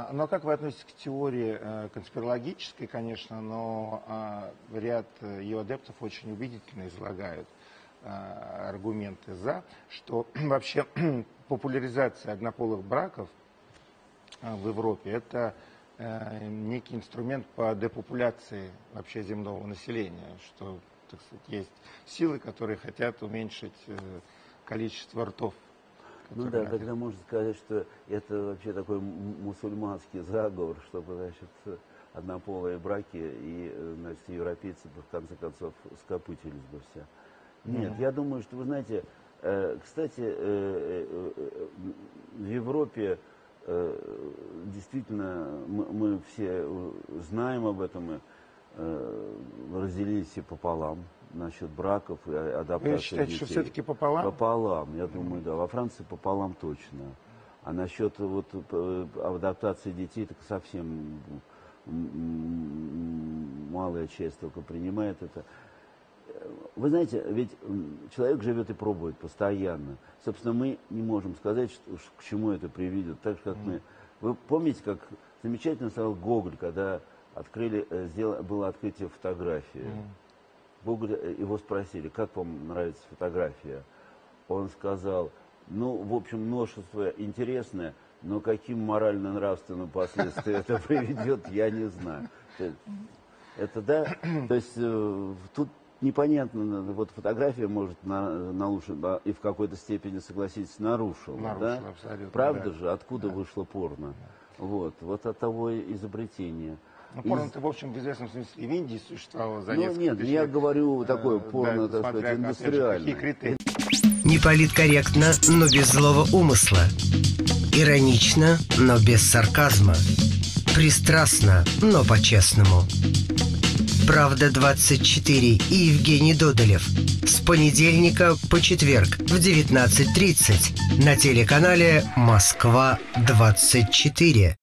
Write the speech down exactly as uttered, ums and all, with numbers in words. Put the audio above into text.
А, ну, а как вы относитесь к теории э, конспирологической, конечно, но э, ряд ее адептов очень убедительно излагают э, аргументы за, что вообще популяризация однополых браков э, в Европе – это э, некий инструмент по депопуляции вообще земного населения, что, так сказать, есть силы, которые хотят уменьшить э, количество ртов. Ну да, тогда можно сказать, что это вообще такой мусульманский заговор, чтобы, значит, однополые браки, и, значит, европейцы, в конце концов, скопытились бы все. Нет, mm-hmm. я думаю, что, вы знаете, э, кстати, э, э, в Европе э, действительно мы, мы все знаем об этом, мы э, разделились все пополам. Насчет браков и адаптации. Вы считаете, детей. Что все-таки пополам? Пополам, я думаю, да. Во Франции пополам точно. А насчет вот адаптации детей, так совсем малая часть только принимает это. Вы знаете, ведь человек живет и пробует постоянно. Собственно, мы не можем сказать, что, к чему это приведет. Так же, как mm. мы. Вы помните, как замечательно сказал Гоголь, когда открыли, сделал, было открытие фотографии. Mm. Гоголь, его спросили, как вам нравится фотография? Он сказал, ну, в общем, множество интересное, но каким морально-нравственным последствиям это приведет, я не знаю. Это да, то есть тут непонятно, вот фотография может нарушить, и в какой-то степени, согласитесь, нарушила. Нарушила, да? абсолютно. Правда да. же, откуда да. вышло порно? Да. Вот, вот от того изобретения. Ну, порно-то, в общем, в известном смысле и в Индии существовало за ну, несколько нет, тысяч я лет. говорю такое э, порно, да, так сказать, смотря, индустриальное. Какие Не политкорректно, но без злого умысла. Иронично, но без сарказма. Пристрастно, но по-честному. Правда двадцать четыре и Евгений Додолев. С понедельника по четверг в девятнадцать тридцать на телеканале Москва двадцать четыре.